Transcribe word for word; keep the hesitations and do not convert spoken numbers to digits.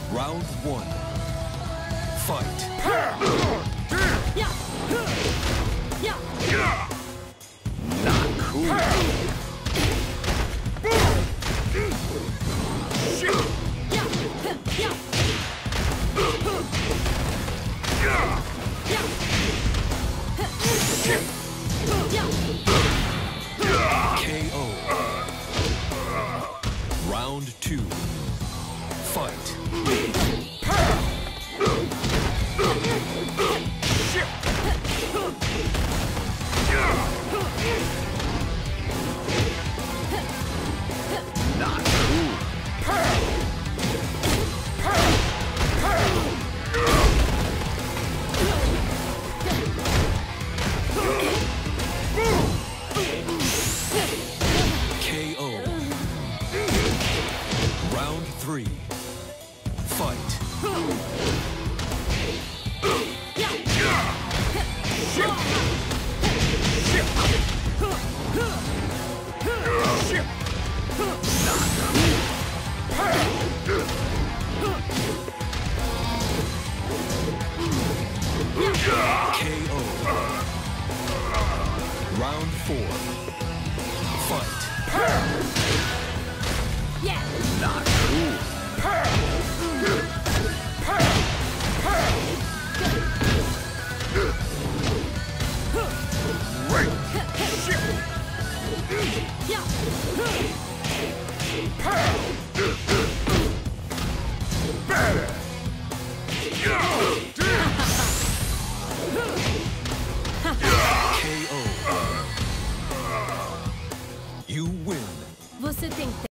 Round one. Fight. Not cool. K O. Round two. Fight. Not cool. K O. Round three. Fight. K O. Round four. Fight. Yeah. Not cool. K O. You win. Você tem